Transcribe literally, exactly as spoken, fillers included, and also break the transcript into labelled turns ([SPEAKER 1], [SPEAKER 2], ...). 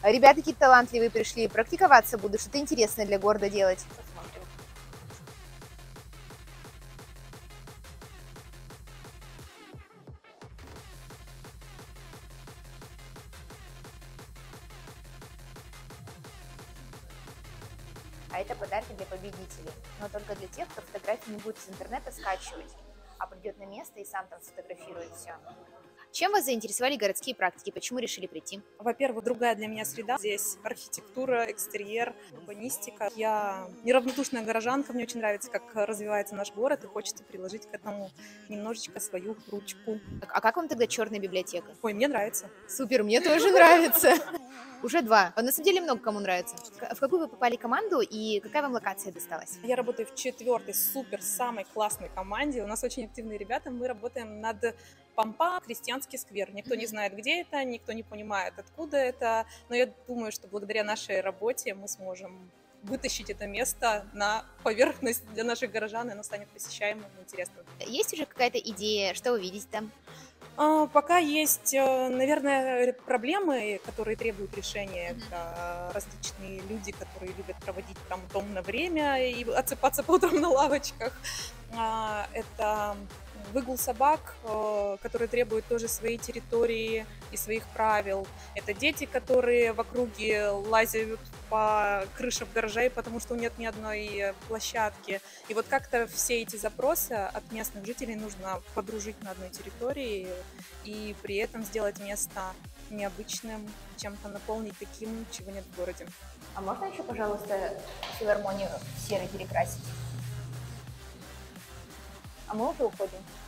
[SPEAKER 1] Ребята какие-то талантливые пришли, практиковаться буду, что-то интересное для города делать.
[SPEAKER 2] Посмотрим.
[SPEAKER 1] А это подарки для победителей, но только для тех, кто фотографии не будет из интернета скачивать, а придет на место и сам там сфотографирует все. Чем вас заинтересовали городские практики? Почему решили прийти?
[SPEAKER 2] Во-первых, другая для меня среда. Здесь архитектура, экстерьер, урбанистика. Я неравнодушная горожанка, мне очень нравится, как развивается наш город, и хочется приложить к этому немножечко свою ручку.
[SPEAKER 1] А как вам тогда черная библиотека?
[SPEAKER 2] Ой, мне нравится.
[SPEAKER 1] Супер, мне тоже нравится. Уже два. На самом деле много кому нравится. В какую вы попали команду и какая вам локация досталась?
[SPEAKER 2] Я работаю в четвертой супер самой классной команде. У нас очень активные ребята. Мы работаем над Помпа, Крестьянский сквер. Никто не знает, где это, никто не понимает, откуда это. Но я думаю, что благодаря нашей работе мы сможем вытащить это место на поверхность для наших горожан, и оно станет посещаемым и интересным.
[SPEAKER 1] Есть уже какая-то идея, что вы видите там?
[SPEAKER 2] А, Пока есть, э, наверное, проблемы, которые требуют решения. Это различные люди, которые любят проводить там томное время и отсыпаться по утрам на лавочках. А, Это выгул собак, э, которые требуют тоже своей территории и своих правил. Это дети, которые в округе лазят по крышам гаражей, потому что нет ни одной э, площадки. И вот как-то все эти запросы от местных жителей нужно подружить на одной территории и при этом сделать место необычным, чем-то наполнить таким, чего нет в городе.
[SPEAKER 1] А можно еще, пожалуйста, филармонию в серый перекрасить? А мы уже уходим.